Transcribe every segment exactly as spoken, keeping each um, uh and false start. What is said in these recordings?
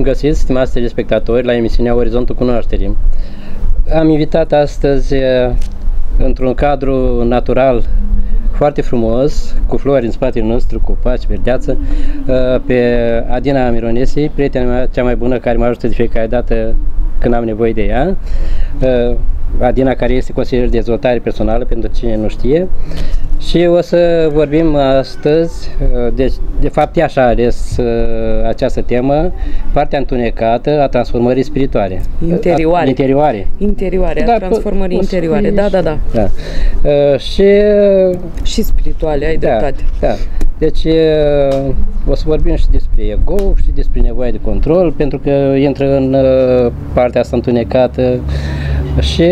găsit, stimați telespectatori, la emisiunea Orizontul Cunoașterii. Am invitat astăzi, într-un cadru natural foarte frumos, cu flori în spatele nostru, cu paci, verdeață, pe Adina Mironesi, prietena mea cea mai bună, care mă ajută de fiecare dată când am nevoie de ea. Adina, care este consilier de dezvoltare personală, pentru cine nu știe. Și o să vorbim astăzi, deci, de fapt ea și-a ales această temă, partea întunecată a transformării spirituale. Interioare. A, interioare. Interioare, da, a transformării interioare, da, da, da. da. Și, și spirituale, ai da, dreptate. Da. Deci o să vorbim și despre ego și despre nevoia de control, pentru că intră în partea asta întunecată și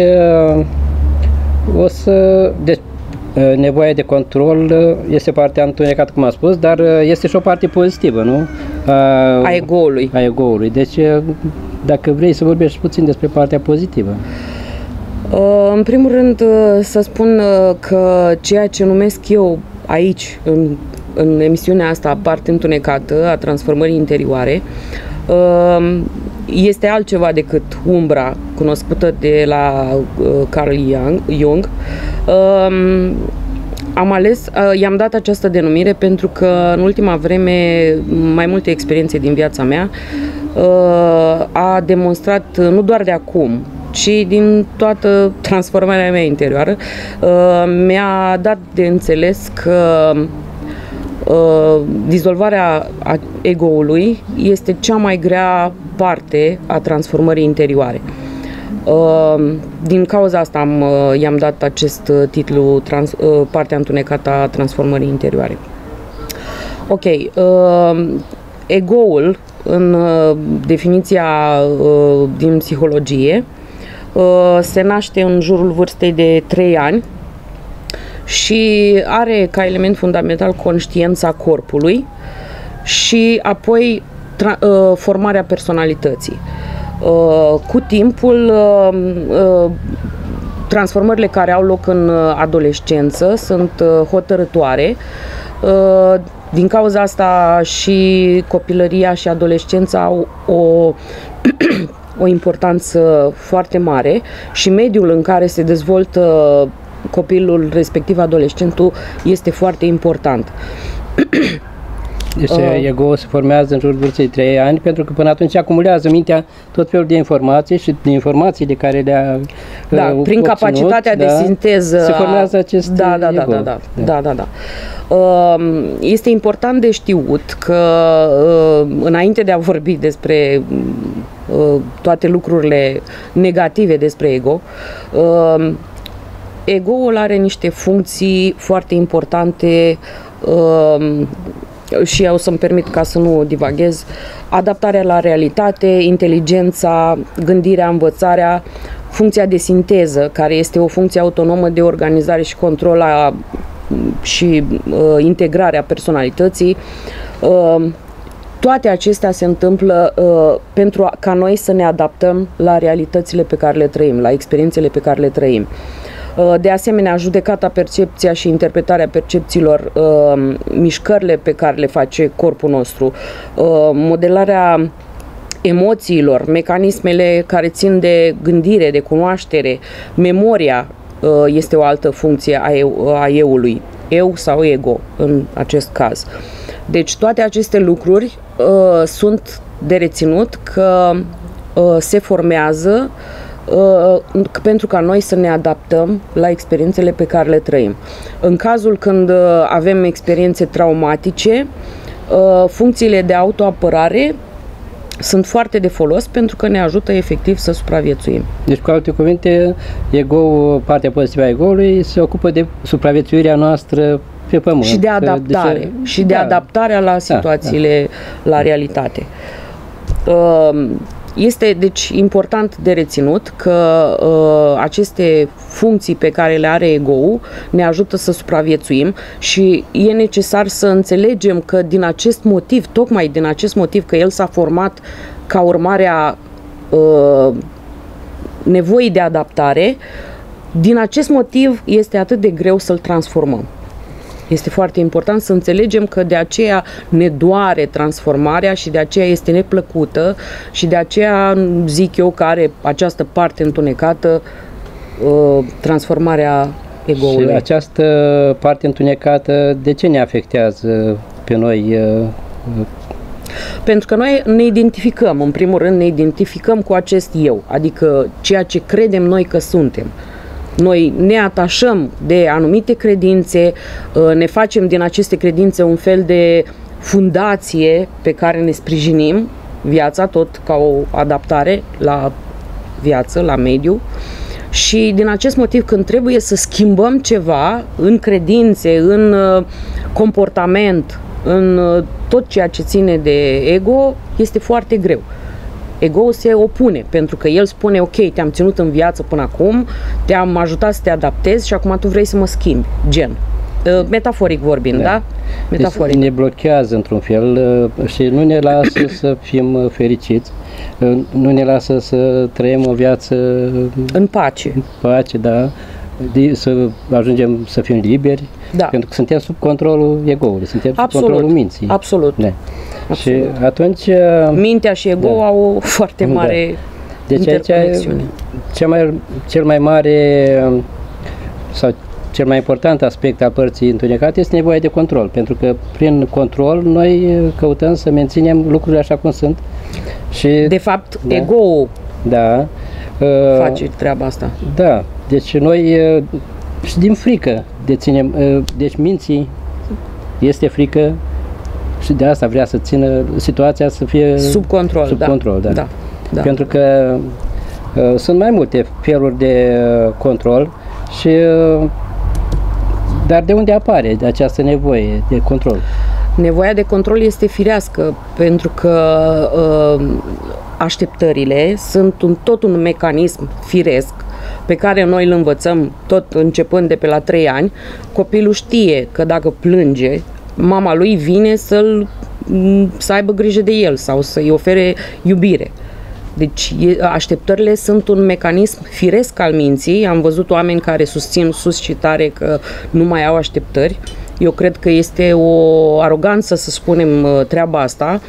o să... Deci, nevoia de control este partea întunecată, cum am spus, dar este și o parte pozitivă, nu? A, a ego-ului. A ego-ului. Deci, dacă vrei să vorbești puțin despre partea pozitivă. În primul rând, să spun că ceea ce numesc eu aici, în, în emisiunea asta, parte întunecată a transformării interioare, este altceva decât umbra cunoscută de la Carl Jung. Am ales, i-am dat această denumire pentru că în ultima vreme mai multe experiențe din viața mea a demonstrat, nu doar de acum, ci din toată transformarea mea interioară, mi-a dat de înțeles că dizolvarea ego-ului este cea mai grea parte a transformării interioare. Din cauza asta am, i-am dat acest titlu, trans, partea întunecată a transformării interioare. Ok, ego-ul, în definiția din psihologie, se naște în jurul vârstei de trei ani și are ca element fundamental conștiința corpului și apoi formarea personalității. Cu timpul, transformările care au loc în adolescență sunt hotărătoare. Din cauza asta și copilăria și adolescența au o, o importanță foarte mare și mediul în care se dezvoltă copilul, respectiv adolescentul, este foarte important. Deci uh, ego se formează în jurul vârstei trei ani, pentru că până atunci acumulează mintea tot felul de informații și de informații de care le-a Da, uh, prin capacitatea da, de sinteză. Se formează acest da, da, ego. Da, da, da, da, da, da. Uh, este important de știut că uh, înainte de a vorbi despre uh, toate lucrurile negative despre ego, uh, ego-ul are niște funcții foarte importante uh, și eu să-mi permit ca să nu divaghez: adaptarea la realitate, inteligența, gândirea, învățarea, funcția de sinteză, care este o funcție autonomă de organizare și control a, și uh, integrarea personalității. Uh, toate acestea se întâmplă uh, pentru a, ca noi să ne adaptăm la realitățile pe care le trăim, la experiențele pe care le trăim. De asemenea, judecata, percepția și interpretarea percepțiilor, uh, mișcările pe care le face corpul nostru, uh, modelarea emoțiilor, mecanismele care țin de gândire, de cunoaștere, memoria uh, este o altă funcție a, eu, a eu-ului, eu sau ego în acest caz. Deci toate aceste lucruri uh, sunt de reținut că uh, se formează Uh, pentru ca noi să ne adaptăm la experiențele pe care le trăim. În cazul când uh, avem experiențe traumatice, uh, funcțiile de autoapărare sunt foarte de folos pentru că ne ajută efectiv să supraviețuim. Deci, cu alte cuvinte, ego, partea pozitivă a ego-ului se ocupă de supraviețuirea noastră pe pământ. Și de adaptare. De și de da. adaptarea la situațiile, da, da. la realitate. Uh, Este, deci, important de reținut că uh, aceste funcții pe care le are ego-ul ne ajută să supraviețuim și e necesar să înțelegem că din acest motiv, tocmai din acest motiv că el s-a format ca urmare a uh, nevoii de adaptare, din acest motiv este atât de greu să-l transformăm. Este foarte important să înțelegem că de aceea ne doare transformarea și de aceea este neplăcută și de aceea zic eu că are această parte întunecată, transformarea ego-ului. Și această parte întunecată, de ce ne afectează pe noi? Pentru că noi ne identificăm, în primul rând ne identificăm cu acest eu, adică ceea ce credem noi că suntem. Noi ne atașăm de anumite credințe, ne facem din aceste credințe un fel de fundație pe care ne sprijinim viața, tot ca o adaptare la viață, la mediu. Și din acest motiv, când trebuie să schimbăm ceva în credințe, în comportament, în tot ceea ce ține de ego, este foarte greu. Ego se opune, pentru că el spune, ok, te-am ținut în viață până acum, te-am ajutat să te adaptezi și acum tu vrei să mă schimbi, gen. Metaforic vorbind, da? da? Metaforic. Deci ne blochează într-un fel și nu ne lasă să fim fericiți, nu ne lasă să trăim o viață în pace. În pace, da. De, să ajungem să fim liberi, da. Pentru că suntem sub controlul ego-ului, suntem sub absolut, controlul minții. Absolut. Da. Absolut. Și atunci... Mintea și ego da. au o foarte mare da. Deci interconexiune. Cel mai, cel mai mare sau cel mai important aspect al părții întunecate este nevoia de control, pentru că prin control noi căutăm să menținem lucrurile așa cum sunt. Și, de fapt, da, ego-ul da, face treaba asta. Da, deci noi și din frică deținem, deci minții este frică și de asta vrea să țină situația să fie sub control. Sub da. control, da. Da, da. Pentru că uh, sunt mai multe feluri de uh, control și uh, dar de unde apare de această nevoie de control? Nevoia de control este firească, pentru că uh, așteptările sunt un, tot un mecanism firesc pe care noi îl învățăm tot începând de pe la trei ani. Copilul știe că dacă plânge, mama lui vine să-l, să aibă grijă de el sau să-i ofere iubire. Deci așteptările sunt un mecanism firesc al minții. Am văzut oameni care susțin sus și tare că nu mai au așteptări. Eu cred că este o aroganță să spunem treaba asta.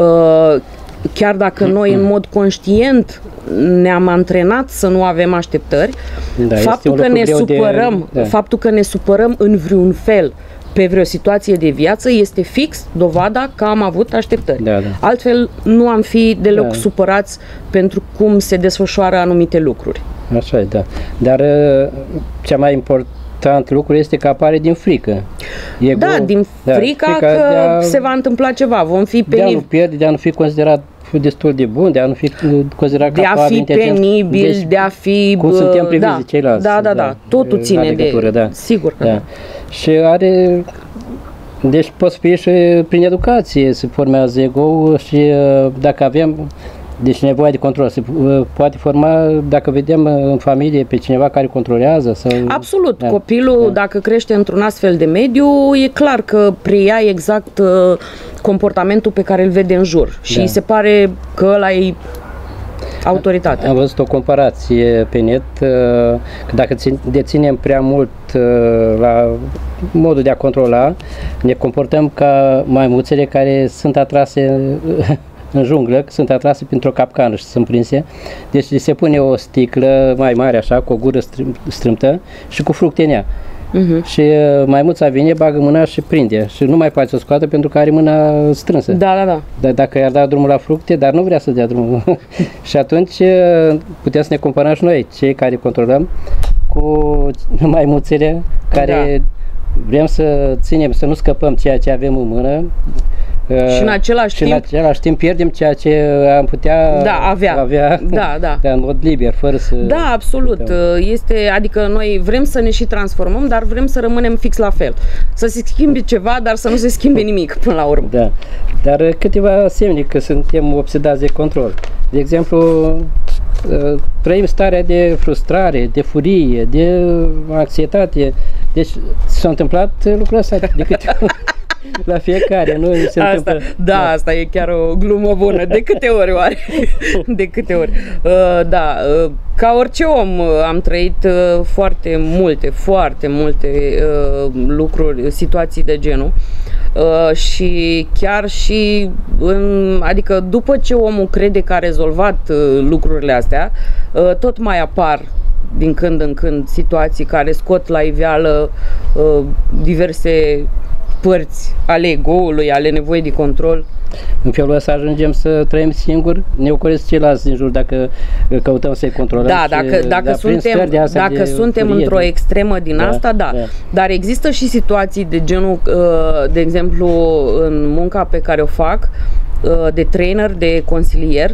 Chiar dacă noi în mod conștient ne-am antrenat să nu avem așteptări, da, faptul că ne supărăm, de, da. faptul că ne supărăm în vreun fel pe vreo situație de viață este fix dovada că am avut așteptări. Da, da. Altfel nu am fi deloc da. supărați pentru cum se desfășoară anumite lucruri. Așa e, da. Dar cea mai important lucru este că apare din frică. Ego, da, din frica, da, frica că a, se va întâmpla ceva, vom fi penibili. De a nu pierde, de a nu fi considerat destul de bun, de a nu fi considerat de capabil, a fi penibil, deci, de a fi... Cum suntem priviți da, de ceilalți. Da, da, da, da. Totul ține de... Da. Sigur că da. da. Și are... Deci poate să fie și prin educație se formează ego și dacă avem deci nevoia de control, se poate forma dacă vedem în familie pe cineva care controlează sau... Absolut, da. Copilul da. dacă crește într-un astfel de mediu, e clar că preia exact uh, comportamentul pe care îl vede în jur și da. îi se pare că ăla e autoritatea. Am văzut o comparație pe net, că dacă deținem prea mult la modul de a controla, ne comportăm ca maimuțele care sunt atrase în junglă, sunt atrase printr-o capcană și sunt prinse. Deci se pune o sticlă mai mare așa, cu o gură strâmtă și cu fructe în ea. Uh-huh. Și maimuța vine, bagă mâna și prinde și nu mai poate să o scoată pentru că are mâna strânsă. Da, da, da. Dar dacă i-ar da drumul la fructe, dar nu vrea să dea drumul. Și atunci putem să ne comparăm și noi, cei care controlăm, cu maimuțele care da. vrem să ținem, să nu scăpăm ceea ce avem în mână. Și în același și timp, în același timp pierdem ceea ce am putea da, avea, avea da, da. în mod liber, fără să... Da, absolut. Este, adică noi vrem să ne și transformăm, dar vrem să rămânem fix la fel. Să se schimbe ceva, dar să nu se schimbe nimic până la urmă. Da. Dar câteva semne că suntem obsedați de control. De exemplu, trăim starea de frustrare, de furie, de anxietate. Deci s-a întâmplat lucrul ăsta de câte La fiecare, nu se asta, întâmplă. Da, da, asta e chiar o glumă bună. De câte ori oare? De câte ori? Uh, da, uh, ca orice om uh, am trăit uh, foarte multe, foarte multe uh, lucruri, situații de genul. Uh, și chiar și în, adică după ce omul crede că a rezolvat uh, lucrurile astea, uh, tot mai apar din când în când situații care scot la iveală uh, diverse părți ale ego-ului, ale nevoii de control. În felul ăsta ajungem să trăim singuri, ne ocoresc ceilalți din jur dacă căutăm să-i controlăm. Da, dacă, dacă da, suntem, dacă suntem într-o extremă din da, asta, da. da. Dar există și situații de genul, de exemplu, în munca pe care o fac, de trainer, de consilier,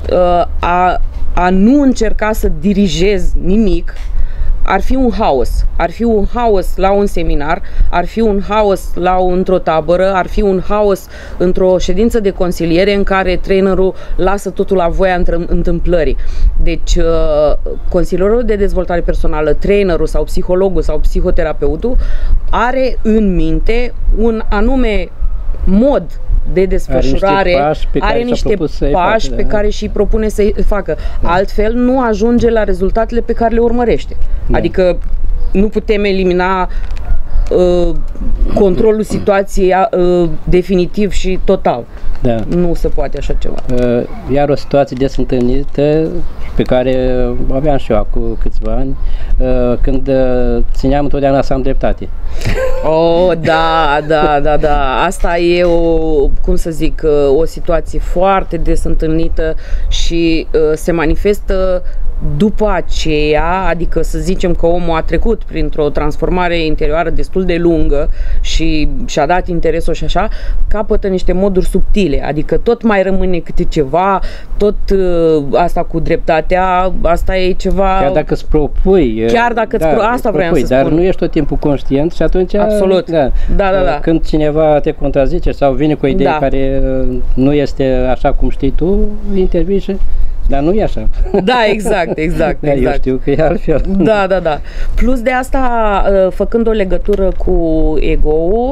a, a nu încerca să dirigez nimic, ar fi un haos. Ar fi un haos la un seminar, ar fi un haos la o, într-o tabără, ar fi un haos într-o ședință de consiliere în care trainerul lasă totul la voia întâmplării. Deci, consilierul de dezvoltare personală, trainerul sau psihologul sau psihoterapeutul are în minte un anume mod de desfășurare, are niște pași pe care, pași pe care și propune să-i facă. Da. Altfel nu ajunge la rezultatele pe care le urmărește. Da. Adică nu putem elimina uh, controlul situației uh, definitiv și total. Da. Nu se poate așa ceva. Uh, iar o situație des întâlnită pe care aveam și eu acum câțiva ani, uh, când uh, țineam întotdeauna să am dreptate. Oh, da, da, da, da. Asta e o, cum să zic, o situație foarte des întâlnită și uh, se manifestă după aceea, adică să zicem că omul a trecut printr-o transformare interioară destul de lungă și și-a dat interesul și așa, capătă niște moduri subtile, adică tot mai rămâne câte ceva, tot uh, asta cu dreptatea, asta e ceva... Chiar dacă îți propui... Chiar dacă îți da, pro... asta vreau să dar spun. nu ești tot timpul conștient și atunci... Absolut, da, da, da, da. Când cineva te contrazice sau vine cu o idee da. care nu este așa cum știi tu, intervii și... Dar nu e așa. Da, exact, exact. Da, exact. Eu știu că e altfel. Da, da, da. Plus de asta, făcând o legătură cu ego-ul,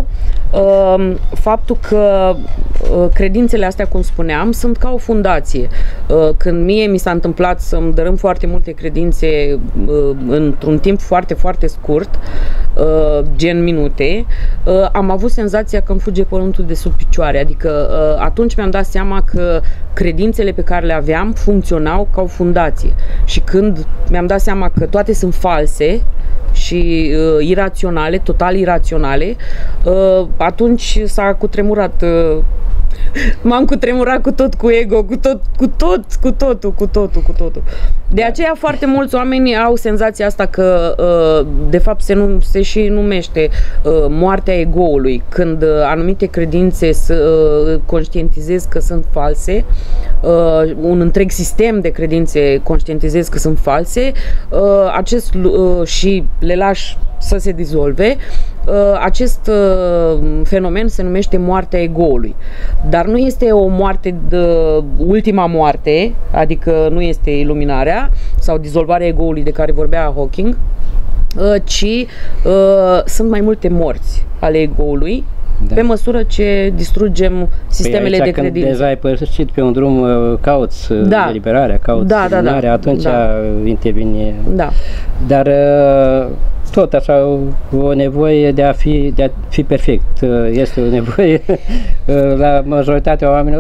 faptul că credințele astea, cum spuneam, sunt ca o fundație. Când mie mi s-a întâmplat să-mi dărâm foarte multe credințe într-un timp foarte, foarte scurt, gen minute, am avut senzația că îmi fuge pământul de sub picioare. Adică atunci mi-am dat seama că credințele pe care le aveam funcționau ca o fundație. Și când mi-am dat seama că toate sunt false și uh, iraționale, total iraționale, uh, atunci s-a cutremurat uh, m-am cutremurat cu tot, cu ego, cu tot, cu tot, cu totul, cu totul, cu totul. De aceea foarte mulți oameni au senzația asta că de fapt se, nu, se și numește moartea ego-ului, când anumite credințe conștientizez că sunt false, un întreg sistem de credințe conștientizez că sunt false, acest și le lași să se dizolve. Acest fenomen se numește moartea ego-ului. Dar nu este o moarte de ultima moarte, adică nu este iluminarea sau dizolvarea ego-ului de care vorbea Hawking, ci uh, sunt mai multe morți ale ego-ului. Da. Pe măsură ce distrugem sistemele păi de credință. Când deja ai părăsit pe un drum, cauți da. eliberarea, cauți da, da, da. atunci da. intervine. Da. Dar tot așa o nevoie de a fi, de a fi perfect. Este o nevoie la majoritatea oamenilor.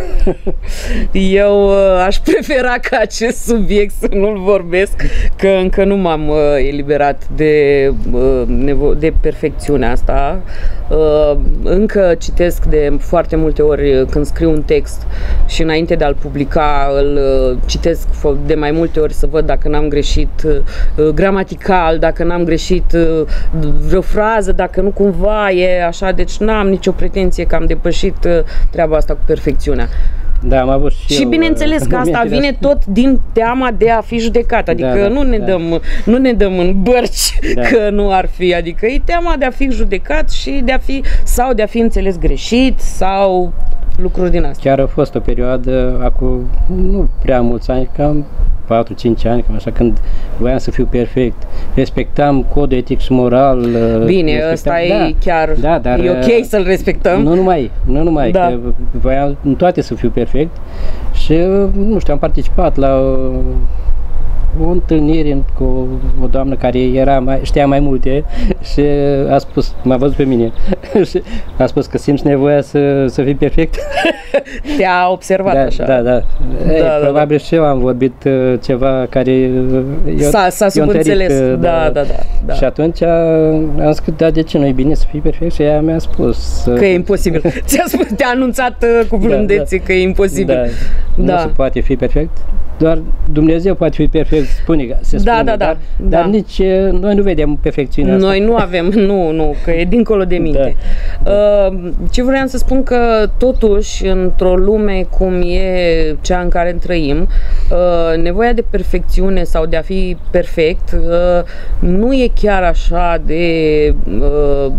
Eu aș prefera ca acest subiect să nu-l vorbesc, că încă nu m-am eliberat de, de perfecțiunea asta. Încă citesc de foarte multe ori când scriu un text și înainte de a-l publica îl citesc de mai multe ori să văd dacă n-am greșit gramatical, dacă n-am greșit vreo frază, dacă nu cumva e așa, deci n-am nicio pretenție că am depășit treaba asta cu perfecțiunea. Da, am avut și, și eu, bineînțeles că asta vine tot din teama de a fi judecat, adică da, da, nu, ne da. dăm, nu ne dăm în bărci da. că nu ar fi, adică e teama de a fi judecat și de a fi, sau de a fi înțeles greșit, sau lucruri din astea. Chiar a fost o perioadă, acum nu prea mulți ani, cam patru cinci ani, cam așa, când voiam să fiu perfect. Respectam codul etic și moral. Bine, ăsta e da, chiar, da, dar, e ok să-l respectăm. Nu numai, nu numai, da. că voiam în toate să fiu perfect și, nu știu, am participat la o întâlnire cu o doamnă care era mai, știa mai multe și a spus, m-a văzut pe mine și a spus că simți nevoia să, să fii perfect. Te-a observat da, așa. Da, da. da, Ei, da probabil da. și eu am vorbit ceva care s-a subînțeles. Da, da, da, da. Și atunci am zis că da, de ce nu e bine să fii perfect? Și ea mi-a spus că e imposibil. Ți-a spus, te-a anunțat cu blândețe da, da. că e imposibil. Da. Da. Nu se poate fi perfect. Doar Dumnezeu poate fi perfect, spune, se spune, da, da, dar, da. dar nici noi nu vedem perfecțiunea asta. Noi nu avem, nu, nu, că e dincolo de minte. Da. Uh, ce vreau să spun că totuși, într-o lume cum e cea în care trăim, uh, nevoia de perfecțiune sau de a fi perfect uh, nu e chiar așa de uh,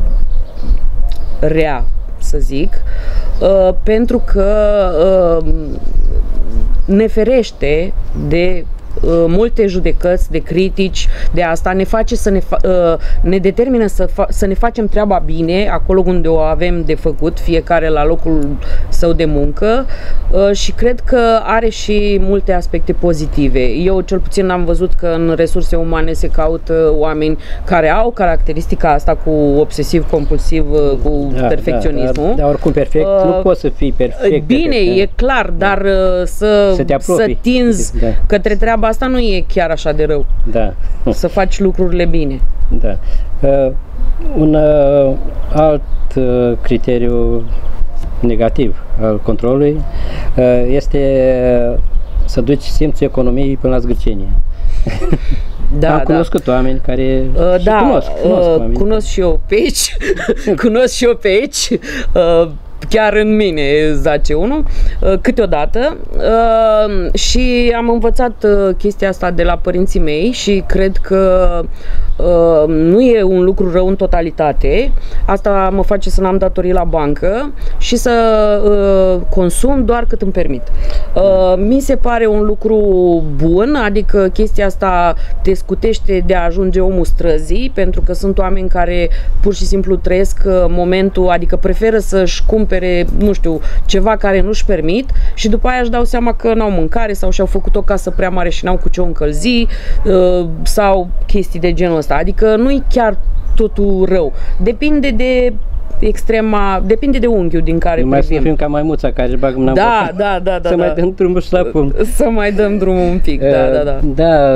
rea, să zic, uh, pentru că uh, ne ferește de uh, multe judecăți, de critici, de asta ne face să ne, uh, ne determină să, să ne facem treaba bine acolo unde o avem de făcut, fiecare la locul său de muncă uh, și cred că are și multe aspecte pozitive. Eu cel puțin am văzut că în resurse umane se caută oameni care au caracteristica asta cu obsesiv-compulsiv, uh, cu da, perfecționismul. Da, da, dar oricum perfect, uh, nu poți să fii perfect. Bine, perfect, e clar, dar uh, să, să, să tinzi da. către treaba asta nu e chiar așa de rău. Da. Să faci lucrurile bine. Da. Uh, un uh, alt uh, criteriu negativ al controlului uh, este să duci simțul economiei până la zgârcenie. Da, Am cunoscut da. oameni care uh, da, cunosc, cunosc, uh, oameni. cunosc și eu pe aici, cunosc și eu pe aici, uh, chiar în mine zace unul, uh, câteodată uh, și am învățat uh, chestia asta de la părinții mei și cred că uh, nu e un lucru rău în totalitate. Asta mă face să n-am datorii la bancă și să uh, consum doar cât îmi permit. Uh, mi se pare un lucru bun, adică chestia asta te scutește de a ajunge omul străzii, pentru că sunt oameni care pur și simplu trăiesc momentul, adică preferă să-și cumpere, nu știu, ceva care nu-și permit și după aia își dau seama că n-au mâncare sau și-au făcut o casă prea mare și n-au cu ce o încălzi uh, sau chestii de genul ăsta. Adică nu-i chiar totul rău. Depinde de extrema, depinde de unghiul din care privim. Mai să fim ca maimuța care își bagă mâna da, da, da, da, să da. mai dăm drumul și la pumn. Să mai dăm drumul un pic, uh, da, da, da. Da,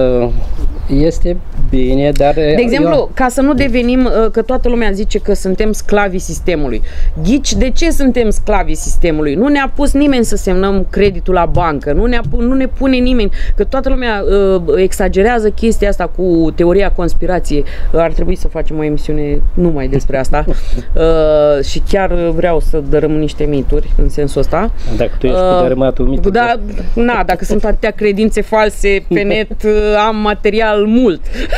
este bine, dar... De exemplu, eu... ca să nu devenim, că toată lumea zice că suntem sclavii sistemului. Ghici, de ce suntem sclavii sistemului? Nu ne-a pus nimeni să semnăm creditul la bancă, nu, ne-a, nu ne pune nimeni, că toată lumea uh, exagerează chestia asta cu teoria conspirației. Ar trebui să facem o emisiune numai despre asta uh, și chiar vreau să dărâm niște mituri în sensul ăsta. Dacă tu ești uh, cu dărâmatul mituri. Da, na, dacă sunt atâtea credințe false pe net, am material mult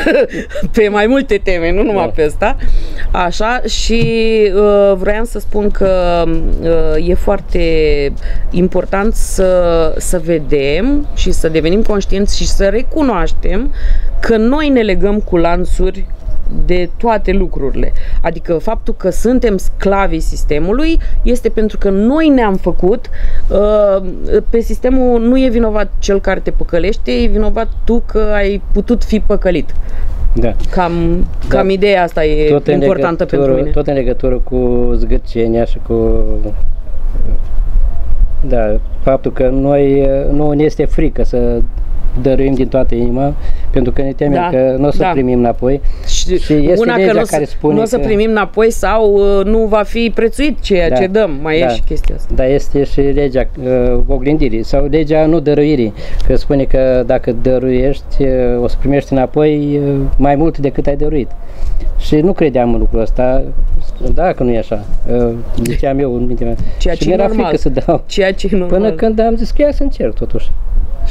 pe mai multe teme, nu numai da. pe asta. Așa, și uh, vreau să spun că uh, e foarte important să, să vedem și să devenim conștienți și să recunoaștem că noi ne legăm cu lanțuri de toate lucrurile. Adică faptul că suntem sclavii sistemului este pentru că noi ne-am făcut, uh, pe sistemul nu e vinovat cel care te păcălește, e vinovat tu că ai putut fi păcălit. Da. Cam, cam da. Ideea asta e tot importantă pentru mine. Tot în legătură cu zgârcenia și cu da, faptul că noi nu ne este frică să dăruim din toată inima, pentru că ne temem da, că nu o să da. primim înapoi. Și, și este una legea că care spune nu o să că... primim înapoi sau uh, nu va fi prețuit ceea da, ce dăm. Mai da, e și chestia asta. Dar este și legea uh, oglindirii sau legea nu dăruirii, că spune că dacă dăruiești, uh, o să primești înapoi uh, mai mult decât ai dăruit. Și nu credeam în lucrul ăsta, da, că nu e așa, uh, ziceam eu în mintea mea. Ceea și ce mi-era normal. frică să dau. Ceea ce e normal. Până când am zis că ia să încerc totuși.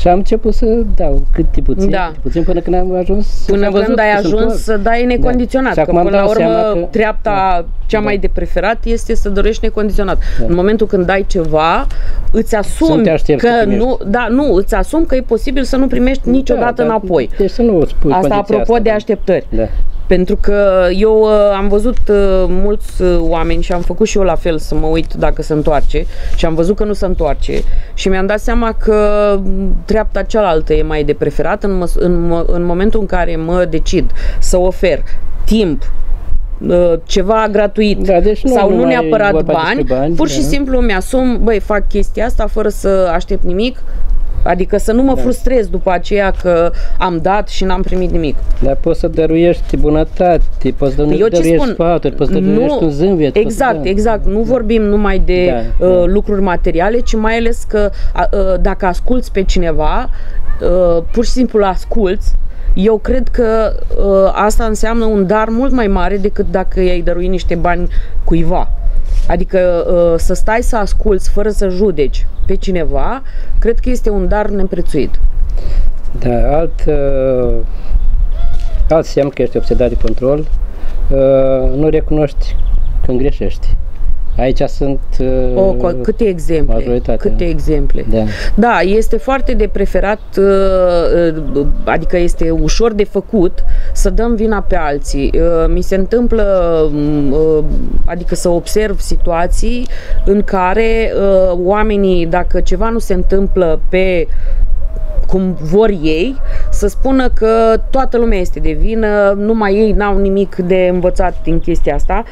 Și am început să dau cât de puțin, Da. cât puțin până când am ajuns. Până am văzut când ai că sunt ajuns oameni. să dai necondiționat, Da. Și că acum până îmi la dau urmă seama că- treapta Da. cea mai Da. de preferat este să dorești necondiționat. Da. În momentul când dai ceva, îți asumi te aștepți că să primești. nu, da, nu, îți asumi că e posibil să nu primești niciodată Da, da, înapoi. Deci să nu spui Asta condiția apropo asta, de da. așteptări. Da. Pentru că eu uh, am văzut uh, mulți uh, oameni și am făcut și eu la fel să mă uit dacă se întoarce și am văzut că nu se întoarce și mi-am dat seama că treapta cealaltă e mai de preferat în, măs- în, mă- în momentul în care mă decid să ofer timp, uh, ceva gratuit Da, deci nu sau nu numai neapărat vorba bani, despre bani, pur și da. simplu mi-asum, băi, fac chestia asta fără să aștept nimic. Adică să nu mă Da. frustrez după aceea că am dat și n-am primit nimic. Dar poți să dăruiești bunătate, poți să Eu ce dăruiești spun? sfaturi, poți să dăruiești un zâmbet. Exact, poți să... exact. Nu vorbim numai de Da, uh, da. lucruri materiale, ci mai ales că uh, uh, dacă asculți pe cineva, uh, pur și simplu asculți, eu cred că uh, asta înseamnă un dar mult mai mare decât dacă i-ai dărui niște bani cuiva. Adică uh, să stai să asculți fără să judeci pe cineva, cred că este un dar neprețuit. Da, alt, uh, alt semn că ești obsedat de control, uh, nu recunoști când greșești. Aici sunt uh, O, co- câte exemple, majoritatea. câte exemple. Da. Da, este foarte de preferat, uh, uh, adică este ușor de făcut să dăm vina pe alții. Uh, Mi se întâmplă, uh, adică să observ situații în care uh, oamenii, dacă ceva nu se întâmplă pe cum vor ei, să spună că toată lumea este de vină, numai ei n-au nimic de învățat din chestia asta.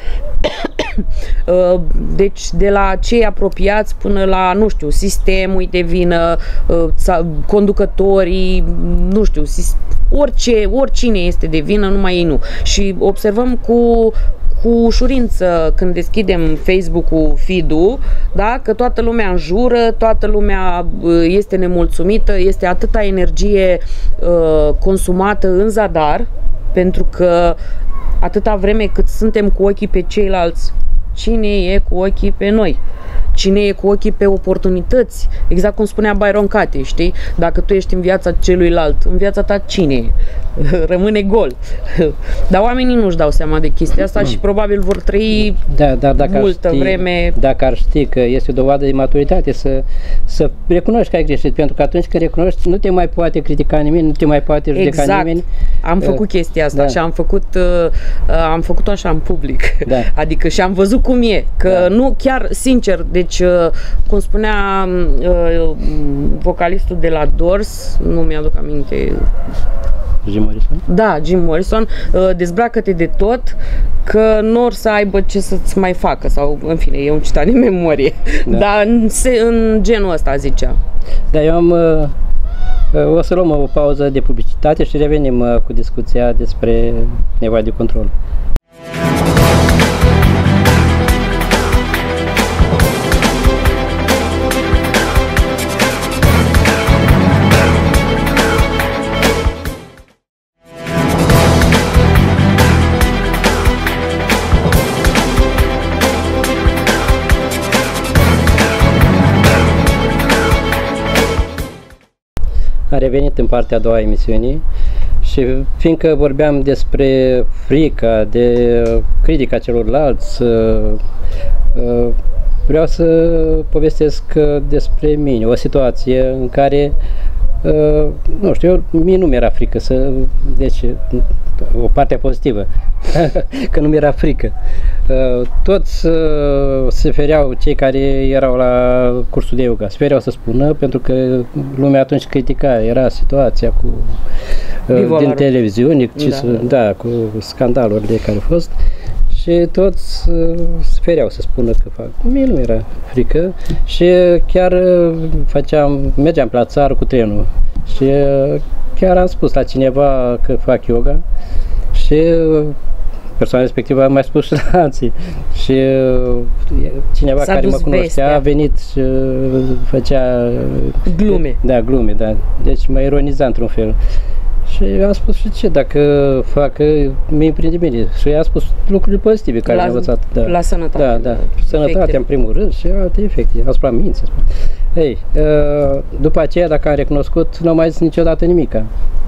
Deci de la cei apropiați până la, nu știu, sistemul de vină, conducătorii, nu știu, orice, oricine este de vină, numai ei nu. Și observăm cu cu ușurință când deschidem Facebook-ul, feed-ul, da? Că toată lumea înjură, toată lumea este nemulțumită, este atâta energie uh, consumată în zadar, pentru că atâta vreme cât suntem cu ochii pe ceilalți, cine e cu ochii pe noi? Cine e cu ochii pe oportunități? Exact cum spunea Byron Katie, știi? Dacă tu ești în viața celuilalt, în viața ta cine e? Rămâne gol. Dar oamenii nu-și dau seama de chestia asta și probabil vor trăi da, da, dacă multă ar ști, vreme. Dacă ar ști că este o dovadă de maturitate să, să recunoști că ai greșit, pentru că atunci când recunoști, nu te mai poate critica nimeni, nu te mai poate judeca Exact. nimeni. Am făcut chestia asta da. și am făcut uh, am făcut-o așa în public. Da. Adică și am văzut cum e, că Da. nu chiar sincer, deci uh, cum spunea uh, vocalistul de la Doors, nu mi-aduc aminte. Jim Morrison? Da, Jim Morrison, uh, dezbracă-te de tot, că nu or să aibă ce să-ți mai facă, sau în fine, e un citat din memorie, Da. dar în, în genul ăsta zicea. Da, eu am, uh, o să luăm o pauză de publicitate și revenim uh, cu discuția despre nevoia de control. A revenit în partea a doua a emisiunii și fiindcă vorbeam despre frica, de critica celorlalți, vreau să povestesc despre mine, o situație în care, nu știu, eu, mie nu mi-era frică, să, deci o parte pozitivă, că nu mi-era frică. Toți se fereau, cei care erau la cursul de yoga, se fereau să spună, pentru că lumea atunci critica, era situația cu Bivolarul. din televiziune, Da. da, da, cu scandalurile care au fost. Și toți uh, se fereau să spună că fac. Mie nu era frică și chiar uh, făceam, mergeam la țară cu trenul și uh, chiar am spus la cineva că fac yoga și uh, persoana respectivă a mai spus și la alții și uh, cineva S-a care dus mă cunoștea vestea. a venit și uh, făcea Glume. Da, glume, da. Deci mă ironiza într-un fel. Și eu am spus și ce, dacă fac, mi-e prinde bine. Și i-am spus lucruri pozitive care La- am învățat. Da. la sănătate. Da, da. Sănătatea Efecte. în primul rând și alte efecte. Asupra minții. Ei, după aceea, dacă am recunoscut, nu am mai zis niciodată nimica.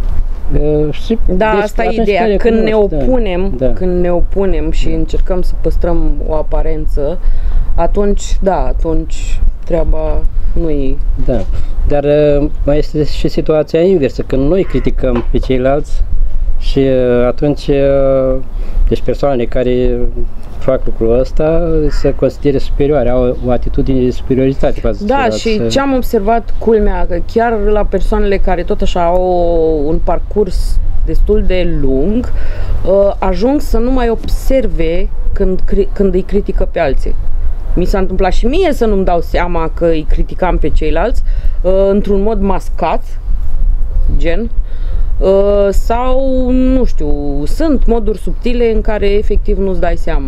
Și da, deci, asta e ideea. Când ne opunem, da, da. când ne opunem și da. încercăm să păstrăm o aparență, atunci, da, atunci treaba nu e... Da, dar mai este și situația inversă, când noi criticăm pe ceilalți și atunci, deci persoanele care fac lucrul ăsta se consideră superioare, au o atitudine de superioritate față de Da, și ce am observat, culmea, că chiar la persoanele care tot așa au un parcurs destul de lung, ajung să nu mai observe când, când îi critică pe alții. Mi s-a întâmplat și mie să nu-mi dau seama că îi criticam pe ceilalți într-un mod mascat, gen, sau, nu știu, sunt moduri subtile în care efectiv nu-ți dai seama.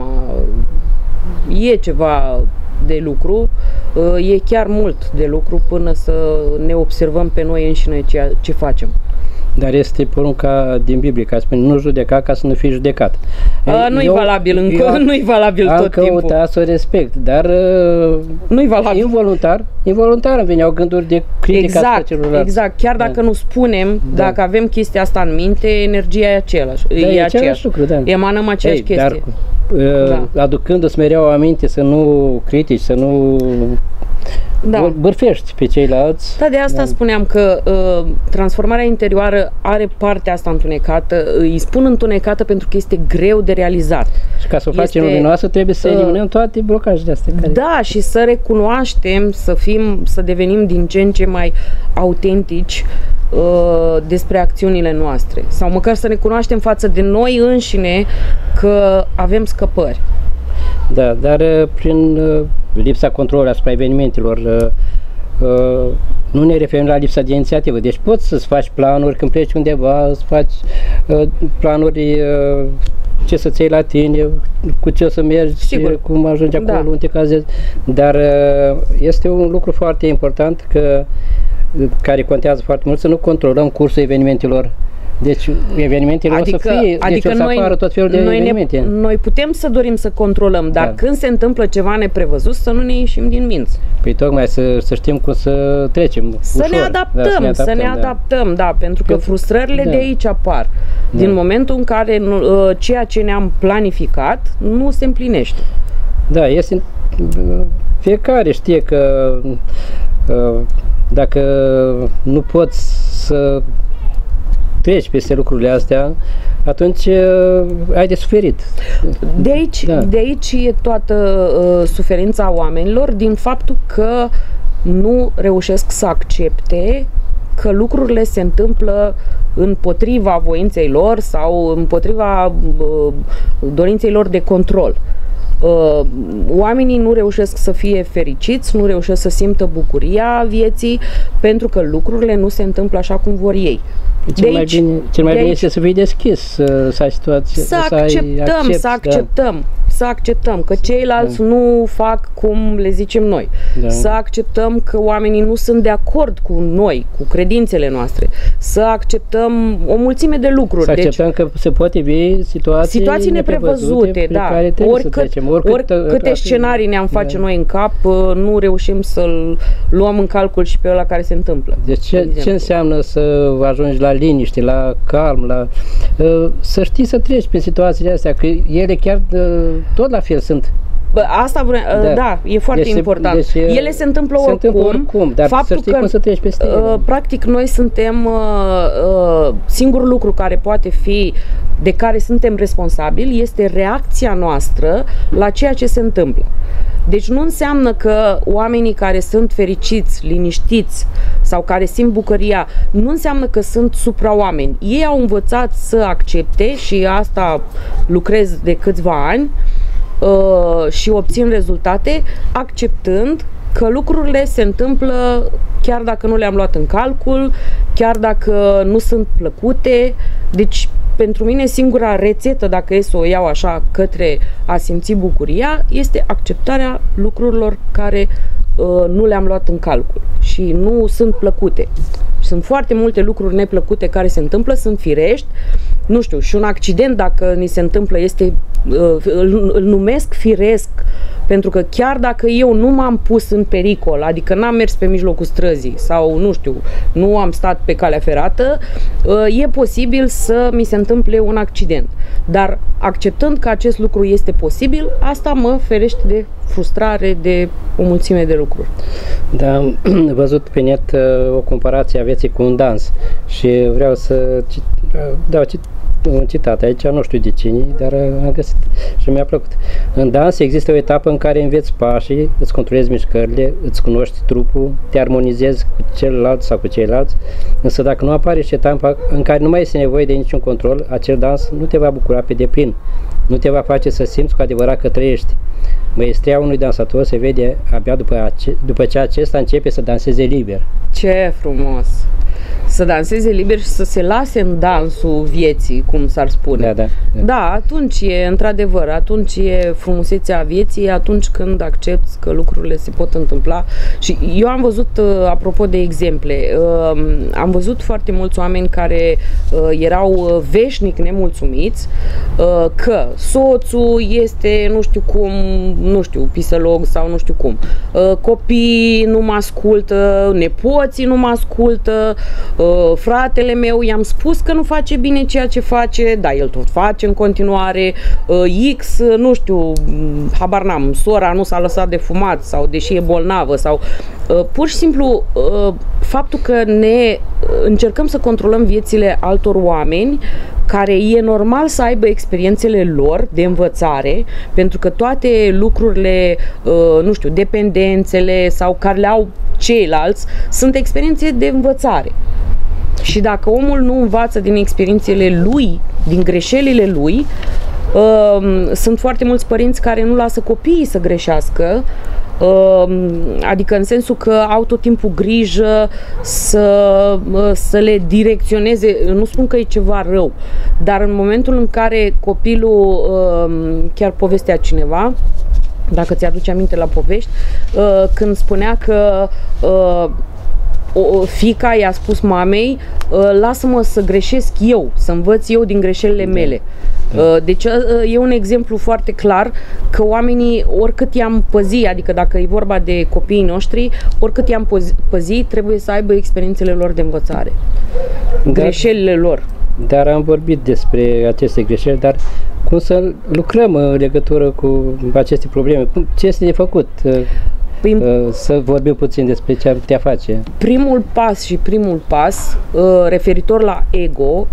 E ceva de lucru, e chiar mult de lucru până să ne observăm pe noi înșine ce, ce facem. Dar este porunca din Biblie, care spune nu judeca ca să nu fii judecat. Nu-i valabil încă, nu-i valabil tot timpul. Am căutat să o respect, dar nu-i valabil. Involuntar, involuntar îmi veneau gânduri de critică exact, celorlalți. Exact, chiar dacă da. nu spunem, da. dacă avem chestia asta în minte, energia e aceeași. Da, e, e aceeași lucru, da. Emanăm aceeași Ei, chestie. Dar, da. aducându-ți mereu aminte să nu critici, să nu... Da. bârfești pe ceilalți. Da, de asta da. spuneam că uh, transformarea interioară are partea asta întunecată, îi spun întunecată pentru că este greu de realizat. Și ca să o facem este, luminoasă trebuie să eliminăm uh, toate blocajele astea. Care... Da, și să recunoaștem, să fim, să devenim din ce în ce mai autentici uh, despre acțiunile noastre. Sau măcar să ne cunoaștem față de noi înșine că avem scăpări. Da, dar prin uh, lipsa controlului asupra evenimentelor, uh, uh, nu ne referim la lipsa de inițiativă. Deci poți să-ți faci planuri când pleci undeva, să faci uh, planuri uh, ce să-ți iei la tine, cu ce o să mergi, Sigur. cum ajungi acolo, da. unde te cazezi. Dar uh, este un lucru foarte important că, care contează foarte mult, să nu controlăm cursul evenimentelor. Deci evenimentele adică, o să fie, adică deci o să noi, apară tot felul de noi evenimente. Ne, noi putem să dorim să controlăm, dar da. când se întâmplă ceva neprevăzut, să nu ne ieșim din minți. Păi tocmai să, să știm cum să trecem Să ușor. ne adaptăm, da, să ne adaptăm, să ne adaptăm da. da, pentru că frustrările da. de aici apar. Da. Din momentul în care nu, ceea ce ne-am planificat nu se împlinește. Da, este, fiecare știe că dacă nu poți să treci peste lucrurile astea, atunci uh, ai de suferit. De aici, da. de aici e toată uh, suferința oamenilor, din faptul că nu reușesc să accepte că lucrurile se întâmplă împotriva voinței lor sau împotriva uh, dorinței lor de control. Uh, oamenii nu reușesc să fie fericiți, nu reușesc să simtă bucuria vieții, pentru că lucrurile nu se întâmplă așa cum vor ei. Cel mai bine, cel mai bine este să fii deschis, să, să ai situație, să, să acceptăm, accepti, să acceptăm, da. să acceptăm că ceilalți da. nu fac cum le zicem noi. Da. Să acceptăm că oamenii nu sunt de acord cu noi, cu credințele noastre. Să acceptăm o mulțime de lucruri. Să acceptăm deci, că se pot ivi situații, situații neprevăzute, da. Care oricât, să trecem, oricât, oricâte scenarii ne-am face da. noi în cap, nu reușim să-l luăm în calcul și pe ăla care se întâmplă. Deci ce, ce înseamnă să ajungi la liniște, la calm, la, uh, să știi să treci prin situațiile astea, că ele chiar uh, tot la fel sunt. Bă, asta vre, da. da, e foarte deci important. Deci, ele se întâmplă se oricum, întâmplă oricum, dar faptul să știi că, cum să treci peste ele. Uh, practic noi suntem uh, uh, singurul lucru care poate fi, de care suntem responsabili, este reacția noastră la ceea ce se întâmplă. Deci nu înseamnă că oamenii care sunt fericiți, liniștiți sau care simt bucuria, nu înseamnă că sunt supraoameni. Ei au învățat să accepte și asta lucrez de câțiva ani uh, și obțin rezultate acceptând că lucrurile se întâmplă chiar dacă nu le-am luat în calcul, chiar dacă nu sunt plăcute. Deci pentru mine singura rețetă, dacă e să o iau așa către a simți bucuria, este acceptarea lucrurilor care uh, nu le-am luat în calcul și nu sunt plăcute. Sunt foarte multe lucruri neplăcute care se întâmplă, sunt firești, nu știu, și un accident dacă ni se întâmplă este, îl, îl numesc firesc, pentru că chiar dacă eu nu m-am pus în pericol, adică n-am mers pe mijlocul străzii sau, nu știu, nu am stat pe calea ferată, e posibil să mi se întâmple un accident. Dar acceptând că acest lucru este posibil, asta mă ferește de frustrare, de o mulțime de lucruri. Da, am văzut pe net o comparație a vieții cu un dans și vreau să dau un citat aici, nu știu de cine, dar am găsit și mi-a plăcut. În dans există o etapă în care înveți pașii, îți controlezi mișcările, îți cunoști trupul, te armonizezi cu celălalt sau cu ceilalți, însă dacă nu apare și etapa în care nu mai este nevoie de niciun control, acel dans nu te va bucura pe deplin, nu te va face să simți cu adevărat că trăiești. Maestria unui dansator se vede abia după, ace după ce acesta începe să danseze liber. Ce frumos! Să danseze liber și să se lase în dansul vieții, cum s-ar spune. Da, da, da. Da, atunci e, într-adevăr, atunci e frumusețea vieții, atunci când accepti că lucrurile se pot întâmpla. Și eu am văzut, apropo de exemple, am văzut foarte mulți oameni care erau veșnic nemulțumiți că soțul este, nu știu cum, nu știu, pisălog sau nu știu cum, copiii nu mă ascultă, nepoții nu mă ascultă, fratele meu i-am spus că nu face bine ceea ce face, dar el tot face în continuare, X, nu știu, habar n-am, sora nu s-a lăsat de fumat sau deși e bolnavă sau pur și simplu faptul că ne încercăm să controlăm viețile altor oameni care e normal să aibă experiențele lor de învățare, pentru că toate lucrurile, nu știu, dependențele sau care le au ceilalți sunt experiențe de învățare. Și dacă omul nu învață din experiențele lui, din greșelile lui, uh, sunt foarte mulți părinți care nu lasă copiii să greșească, uh, adică în sensul că au tot timpul grijă să, uh, să le direcționeze, nu spun că e ceva rău, dar în momentul în care copilul, uh, chiar povestea cineva, dacă ți-aduce aminte la povești, uh, când spunea că uh, o, fiica i-a spus mamei, lasă-mă să greșesc eu, să învăț eu din greșelile mele. Da. Deci e un exemplu foarte clar că oamenii, oricât i-am păzi, adică dacă e vorba de copiii noștri, oricât i-am păzi, trebuie să aibă experiențele lor de învățare, dar, greșelile lor. Dar am vorbit despre aceste greșeli, dar cum să lucrăm în legătură cu aceste probleme? Ce este de făcut? Prim, să vorbim puțin despre ce am putea face. Primul pas și primul pas referitor la ego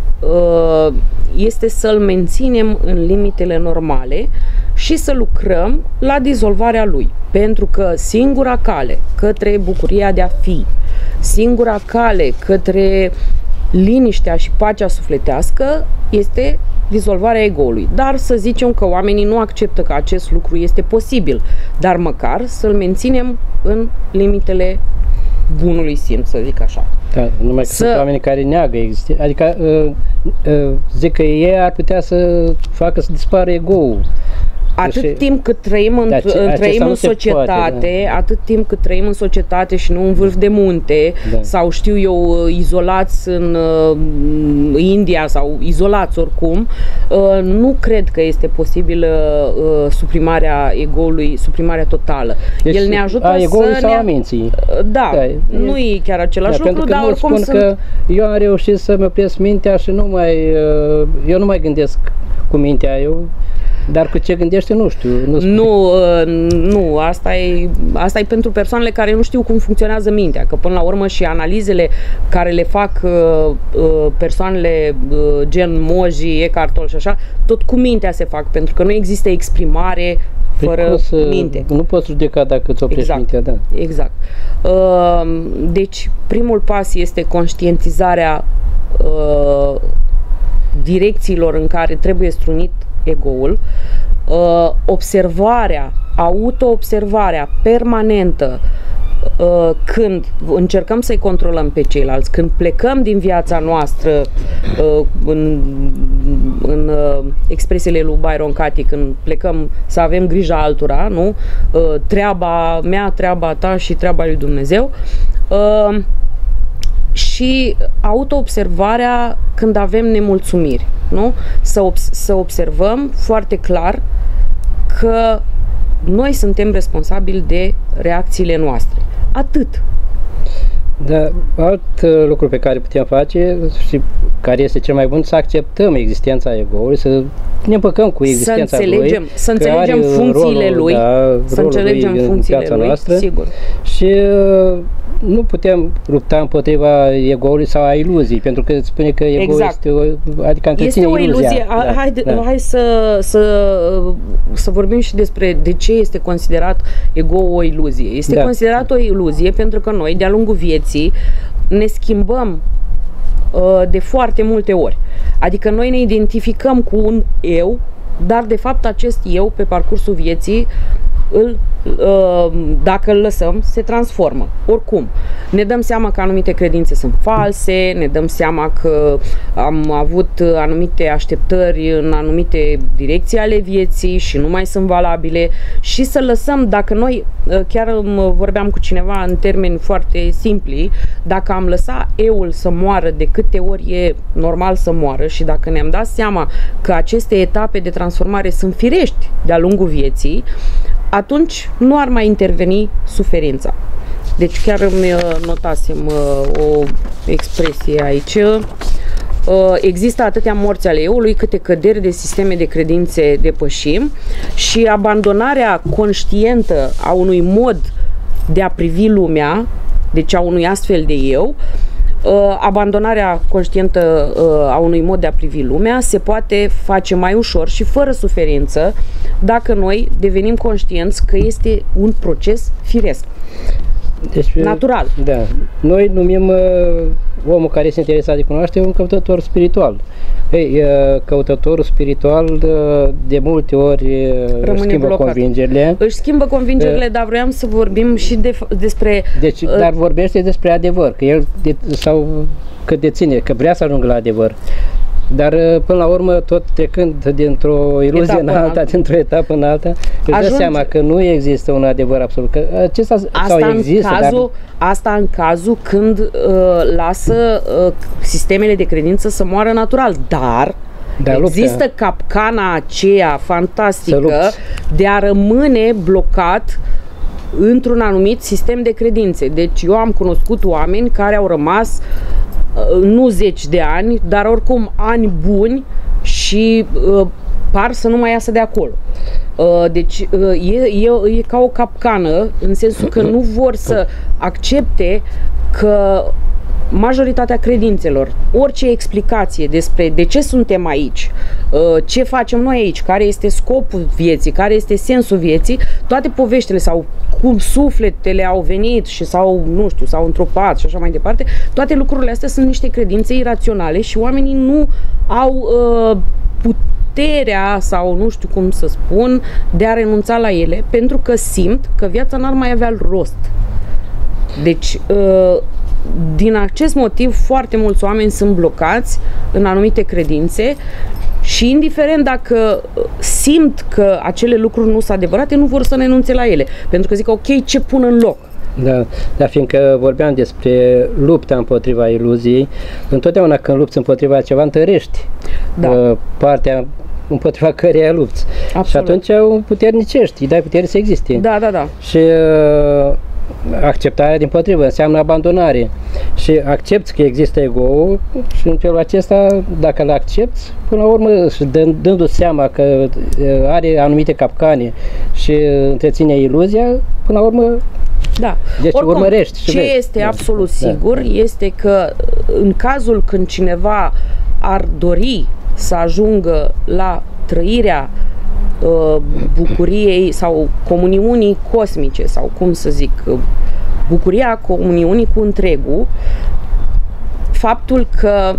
este să-l menținem în limitele normale și să lucrăm la dizolvarea lui. Pentru că singura cale către bucuria de a fi, singura cale către liniștea și pacea sufletească este dizolvarea ego-ului. Dar să zicem că oamenii nu acceptă că acest lucru este posibil, dar măcar să-l menținem în limitele bunului simț, să zic așa. Da, numai că să... sunt oameni care neagă existența, adică uh, uh, zic că ei ar putea să facă să dispară ego-ul. Atât și... timp cât trăim în, da, trăim în societate, poate, da. atât timp cât trăim în societate și nu în vârf de munte, da. sau știu eu, izolați în uh, India sau izolați oricum, uh, nu cred că este posibilă uh, suprimarea ego-ului, suprimarea totală. Deci, El ne ajută a, să sau ne... a minții. Da, da, nu e chiar același da, lucru, dar oricum spun sunt... că eu am reușit să-mi opresc mintea și nu mai, uh, eu nu mai gândesc cu mintea, eu dar cu ce gândește, nu știu. Nu, nu, nu asta, e, asta e pentru persoanele care nu știu cum funcționează mintea, că până la urmă și analizele care le fac uh, persoanele uh, gen Moji, Eckhart Tolle și așa, tot cu mintea se fac, pentru că nu există exprimare fără să, minte. Nu poți judeca dacă îți oprești exact, mintea, da. Exact. Uh, deci, primul pas este conștientizarea uh, direcțiilor în care trebuie strunit ego-ul, uh, observarea, auto-observarea permanentă uh, când încercăm să-i controlăm pe ceilalți, când plecăm din viața noastră uh, în, în uh, expresiile lui Byron Katie, când plecăm să avem grijă altora, nu? Uh, treaba mea, treaba ta și treaba lui Dumnezeu. Uh, și autoobservarea când avem nemulțumiri, nu? Să, obs- să observăm foarte clar că noi suntem responsabili de reacțiile noastre. Atât. Da, alt uh, lucru pe care putem face și care este cel mai bun, să acceptăm existența ego-ului, să ne împăcăm cu existența să înțelegem, lui, să înțelegem funcțiile rolul, lui, da, să înțelegem lui funcțiile lui, noastră, sigur. Și uh, nu putem lupta împotriva ego-ului sau a iluziei, pentru că spune că ego exact. este o, adică întreține este o iluzia. iluzie. Da, hai da. hai să, să, să vorbim și despre de ce este considerat ego o iluzie. Este da. considerat o iluzie pentru că noi, de-a lungul vieții, ne schimbăm uh, de foarte multe ori. Adică noi ne identificăm cu un eu, dar de fapt acest eu pe parcursul vieții îl, uh, dacă îl lăsăm, se transformă. Oricum, ne dăm seama că anumite credințe sunt false, ne dăm seama că am avut anumite așteptări în anumite direcții ale vieții și nu mai sunt valabile și să lăsăm, dacă noi, chiar vorbeam cu cineva în termeni foarte simpli, dacă am lăsat eul să moară de câte ori e normal să moară și dacă ne-am dat seama că aceste etape de transformare sunt firești de-a lungul vieții, atunci nu ar mai interveni suferința. Deci chiar îmi notasem uh, o expresie aici. Uh, există atâtea morți ale eului câte căderi de sisteme de credințe depășim și abandonarea conștientă a unui mod de a privi lumea, deci a unui astfel de eu, Uh, abandonarea conștientă uh, a unui mod de a privi lumea se poate face mai ușor și fără suferință dacă noi devenim conștienți că este un proces firesc, deci, natural. Da. Noi numim uh, omul care este interesat de cunoaștere un căutător spiritual. Ei, uh, căutătorul spiritual uh, de multe ori uh, își schimbă blocat. convingerile. Își schimbă convingerile, uh, dar vreau să vorbim și de, despre... Deci, uh, dar vorbește despre adevăr, că el de, sau că deține, că vrea să ajungă la adevăr. Dar până la urmă, tot trecând dintr-o iluzie etapă în alta, dintr-o etapă în alta, își dă seama că nu există un adevăr absolut. Că acesta asta, sau există, în cazul, dar... asta în cazul când uh, lasă uh, sistemele de credință să moară natural, dar da, există luptă. capcana aceea fantastică de a rămâne blocat într-un anumit sistem de credințe. Deci eu am cunoscut oameni care au rămas nu zeci de ani, dar oricum ani buni și uh, par să nu mai iasă de acolo. Uh, deci uh, e, e, e ca o capcană, în sensul că nu vor să accepte că majoritatea credințelor, orice explicație despre de ce suntem aici, ce facem noi aici, care este scopul vieții, care este sensul vieții, toate poveștile sau cum sufletele au venit și s-au, nu știu, s-au întrupat și așa mai departe, toate lucrurile astea sunt niște credințe iraționale și oamenii nu au uh, puterea sau nu știu cum să spun de a renunța la ele pentru că simt că viața n-ar mai avea rost. Deci uh, din acest motiv, foarte mulți oameni sunt blocați în anumite credințe și indiferent dacă simt că acele lucruri nu sunt adevărate, nu vor să renunțe la ele. Pentru că zic, ok, ce pun în loc? Da, dar fiindcă vorbeam despre lupta împotriva iluziei, întotdeauna când lupți împotriva ceva, întărești da. uh, partea împotriva căreia lupți. Absolut. Și atunci o puternicești, îi dai putere să existe. Da, da, da. Și uh, acceptarea dimpotrivă înseamnă abandonare și accepti că există ego-ul și în felul acesta, dacă îl accepti, până la urmă, dându-ți seama că are anumite capcane și întreține iluzia, până la urmă, da. Deci oricum, urmărești și ce vezi. este da. absolut sigur da. este că în cazul când cineva ar dori să ajungă la trăirea bucuriei sau comuniunii cosmice sau cum să zic, bucuria comuniunii cu întregul, faptul că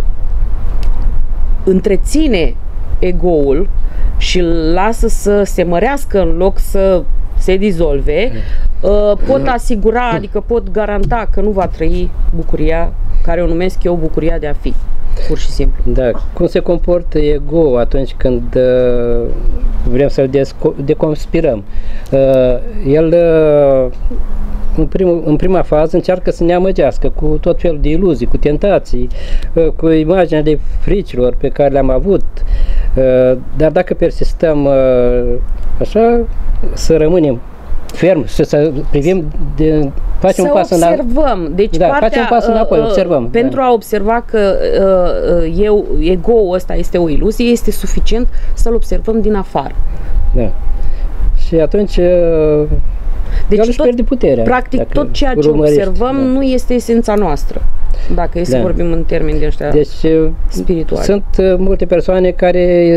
întreține ego-ul și îl lasă să se mărească în loc să se dizolve, pot asigura, adică pot garanta că nu va trăi bucuria care o numesc eu bucuria de a fi. Pur și simplu. Da, cum se comportă ego atunci când uh, vrem să-l deconspirăm? Uh, el uh, în, primul, în prima fază încearcă să ne amăgească cu tot felul de iluzii, cu tentații, cu imaginea de fricilor pe care le-am avut. Dar dacă persistăm așa, să rămânem ferm și să privim, de, facem să un pas observăm. În, deci da, partea, facem un pas înapoi, observăm. Pentru da. a observa că eu, ego-ul ăsta este o iluzie, este suficient să-l observăm din afară. Da. Și atunci deci el își pierde puterea. Practic tot ceea ce observăm da. nu este esența noastră, dacă e să da. vorbim în termeni de ăștia deci, spirituali. Sunt multe persoane care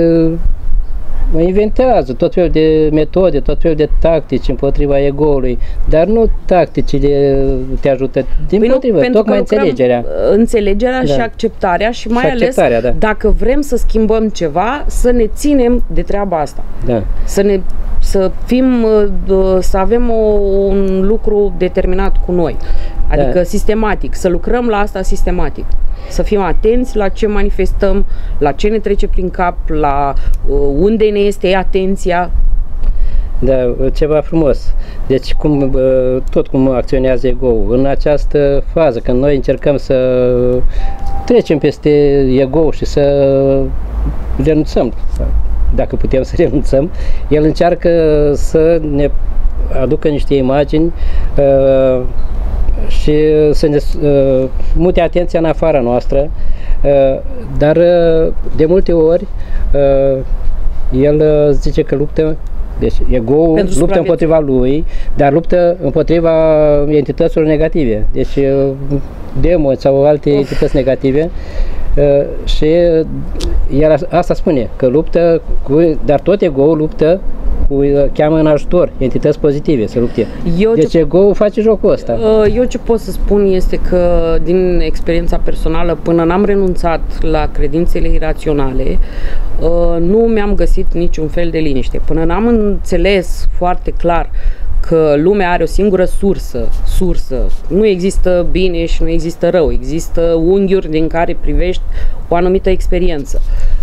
inventează tot felul de metode, tot felul de tactici împotriva ego-ului, dar nu tacticile te ajută, din păi potrivă, tocmai înțelegerea. Înțelegerea da. și acceptarea și mai și ales da. dacă vrem să schimbăm ceva, să ne ținem de treaba asta. Da. Să ne să fim, să avem o, un lucru determinat cu noi, adică da. sistematic, să lucrăm la asta sistematic, să fim atenți la ce manifestăm, la ce ne trece prin cap, la unde ne este atenția. Da, ceva frumos. Deci cum, tot cum acționează ego-ul în această fază, când noi încercăm să trecem peste ego și să renunțăm, dacă putem să renunțăm, el încearcă să ne aducă niște imagini uh, și să ne uh, mute atenția în afara noastră, uh, dar uh, de multe ori uh, el uh, zice că luptă, deci ego-ul luptă împotriva lui, dar luptă împotriva entităților negative, deci uh, demoni sau alte of. entități negative. Uh, și el asta spune, că luptă cu, dar tot ego-ul luptă cu, cheamă în ajutor entități pozitive să lupte. Eu deci ce, ego-ul face jocul ăsta. Uh, eu ce pot să spun este că din experiența personală, până n-am renunțat la credințele iraționale, uh, nu mi-am găsit niciun fel de liniște. Până n-am înțeles foarte clar că lumea are o singură sursă, sursă, nu există bine și nu există rău, există unghiuri din care privești o anumită experiență.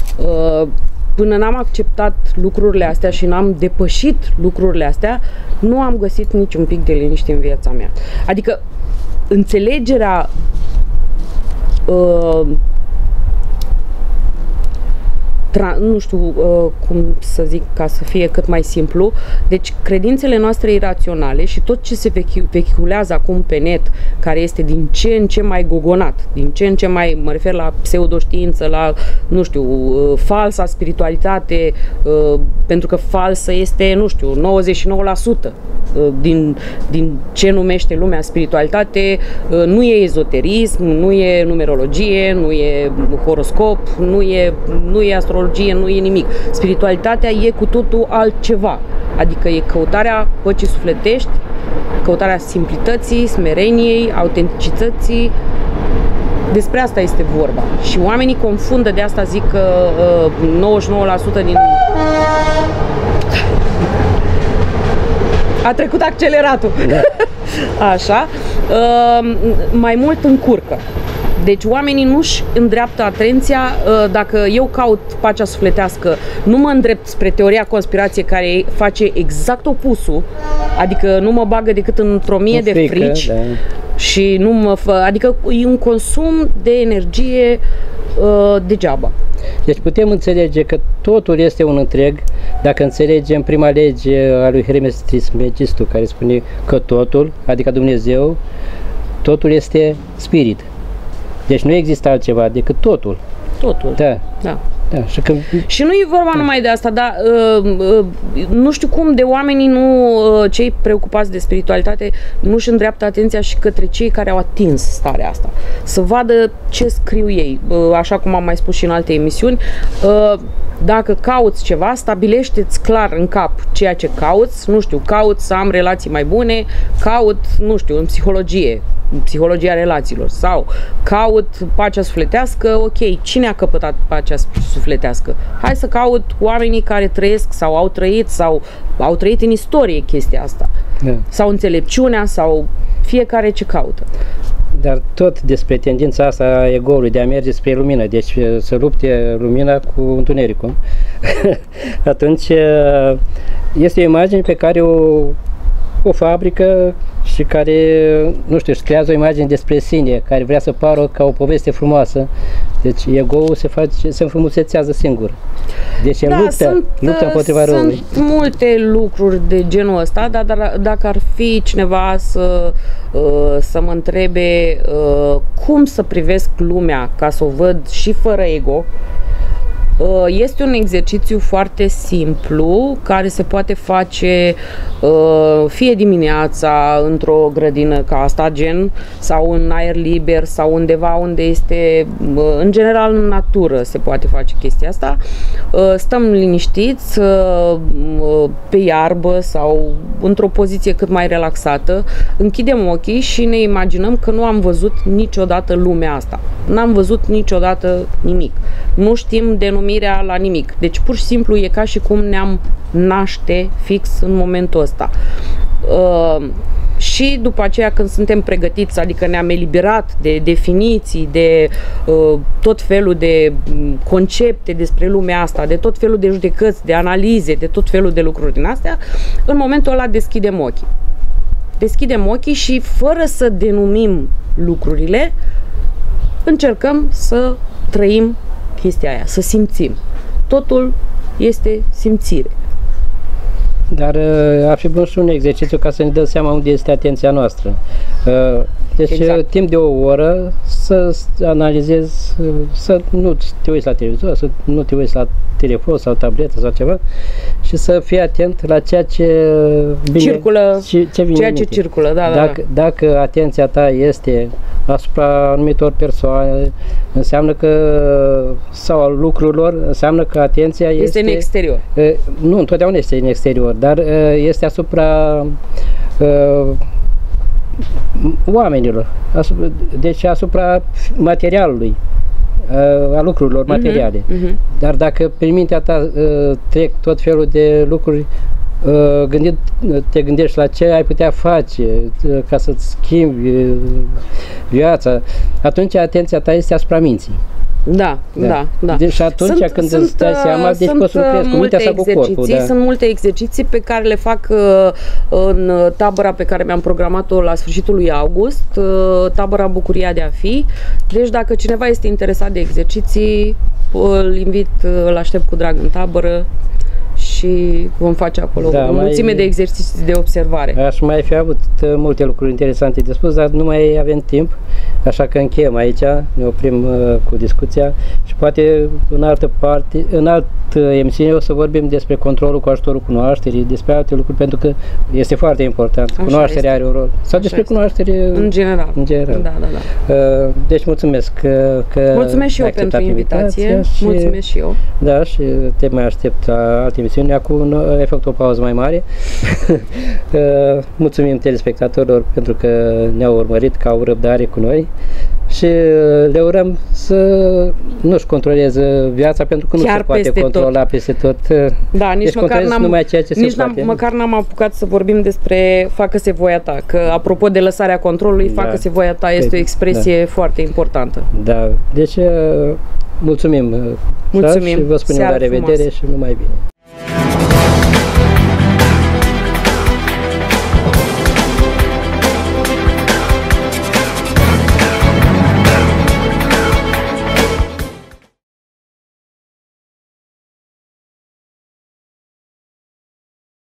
Până n-am acceptat lucrurile astea și n-am depășit lucrurile astea, nu am găsit niciun pic de liniște în viața mea. Adică înțelegerea uh, nu știu uh, cum să zic ca să fie cât mai simplu, deci credințele noastre iraționale și tot ce se vehiculează acum pe net, care este din ce în ce mai gogonat, din ce în ce mai, mă refer la pseudoștiință, la, nu știu, uh, falsa spiritualitate, uh, pentru că falsă este, nu știu, nouăzeci și nouă la sută uh, din, din ce numește lumea spiritualitate, uh, nu e ezoterism, nu e numerologie, nu e horoscop, nu e, nu e astrologie, nu e nimic. Spiritualitatea e cu totul altceva. Adică e căutarea păcii sufletești, căutarea simplității, smereniei, autenticității. Despre asta este vorba. Și oamenii confundă, de asta zic că uh, nouăzeci și nouă la sută din... A trecut acceleratul. Da. Așa. Uh, mai mult încurcă. Deci oamenii nu-și îndreaptă atenția, dacă eu caut pacea sufletească, nu mă îndrept spre teoria conspirației care face exact opusul, adică nu mă bagă decât într-o mie de frică, frici da. și nu mă fă, adică e un consum de energie uh, degeaba. Deci putem înțelege că totul este un întreg dacă înțelegem prima lege a lui Hermes Trismegistul, care spune că totul, adică Dumnezeu, totul este spirit. Deci nu există altceva decât totul. Totul. Da. Da. Da, și, că... și nu e vorba da. numai de asta, dar uh, uh, nu știu cum de oamenii nu, uh, cei preocupați de spiritualitate, nu-și îndreaptă atenția și către cei care au atins starea asta. Să vadă ce scriu ei, uh, așa cum am mai spus și în alte emisiuni. Uh, dacă cauți ceva, stabilește-ți clar în cap ceea ce cauți, nu știu, cauți să am relații mai bune, caut, nu știu, în psihologie, psihologia relațiilor, sau caut pacea sufletească, ok, cine a căpătat pacea sufletească? Hai să caut oamenii care trăiesc sau au trăit sau au trăit în istorie chestia asta. Da. Sau înțelepciunea sau fiecare ce caută. Dar tot despre tendința asta a ego-ului de a merge spre lumină, deci să lupte lumina cu întunericul. Atunci este o imagine pe care o, o fabrică și care, nu știu, își creează o imagine despre sine, care vrea să pară ca o poveste frumoasă. Deci ego-ul se face, se înfrumusețează singur. Deci e da, luptă, sunt, luptă împotriva sunt răului. Sunt multe lucruri de genul ăsta, dar, dar dacă ar fi cineva să, să mă întrebe cum să privesc lumea ca să o văd și fără ego, este un exercițiu foarte simplu care se poate face fie dimineața într-o grădină ca asta, gen, sau în aer liber sau undeva unde este, în general în natură se poate face chestia asta. Stăm liniștiți pe iarbă sau într-o poziție cât mai relaxată, închidem ochii și ne imaginăm că nu am văzut niciodată lumea asta. N-am văzut niciodată nimic. Nu știm denumirea la nimic. Deci pur și simplu e ca și cum ne-am naște fix în momentul ăsta. Uh, și după aceea când suntem pregătiți, adică ne-am eliberat de definiții, de uh, tot felul de concepte despre lumea asta, de tot felul de judecăți, de analize, de tot felul de lucruri din astea, în momentul ăla deschidem ochii. Deschidem ochii și fără să denumim lucrurile, încercăm să trăim chestia aia, să simțim. Totul este simțire. Dar ar fi bun și un exercițiu ca să ne dăm seama unde este atenția noastră. Deci exact. Timp de o oră să analizezi, să nu te uiți la televizor, să nu te uiți la telefon sau tabletă sau ceva și să fii atent la ceea ce vine, circulă, ce, ce vine ceea ce circulă, da, dacă, da. Dacă atenția ta este asupra anumitor persoane, înseamnă că, sau al lucrurilor, înseamnă că atenția este... Este în exterior. Nu, întotdeauna este în exterior, dar este asupra oamenilor, asupra, deci asupra materialului, a lucrurilor materiale. Uh-huh, uh-huh. Dar dacă prin mintea ta uh, trec tot felul de lucruri, uh, gândit, te gândești la ce ai putea face uh, ca să-ți schimbi uh, viața, atunci atenția ta este asupra minții. Da, da, da, da. Deci atunci sunt, când sunt, îți dai seama, deci poți să lucrezi cu mintea sau cu corpul. Da. Sunt multe exerciții pe care le fac uh, în tabăra pe care mi-am programat-o la sfârșitul lui august, uh, tabăra Bucuria de a fi. Deci dacă cineva este interesat de exerciții, îl invit, îl aștept cu drag în tabără și vom face acolo da, o mulțime de exerciții de observare. Aș mai fi avut multe lucruri interesante de spus, dar nu mai avem timp, așa că încheiem aici, ne oprim uh, cu discuția și poate în altă parte, în altă emisiune o să vorbim despre controlul cu ajutorul cunoașterii, despre alte lucruri, pentru că este foarte important. Așa Cunoașterea este. Are un rol. Sau Așa despre este. Cunoaștere în general. În general. Da, da, da. Uh, deci mulțumesc că, că mulțumesc și eu pentru invitație. Și, mulțumesc și eu. Da, și te mai aștept la alte emisiuni. Acum ai făcut o pauză mai mare. Mulțumim telespectatorilor pentru că ne-au urmărit, că au răbdare cu noi și le urăm să nu-și controleze viața, pentru că nu Chiar se poate controla tot. peste tot. Da, nici deci măcar n-am, numai ceea ce nici se poate. măcar n-am apucat să vorbim despre facă-se voia ta, că apropo de lăsarea controlului, da. Facă-se voia ta este o expresie da. foarte importantă. Da, deci mulțumim, mulțumim. și vă spunem la revedere frumoasă. Și numai bine.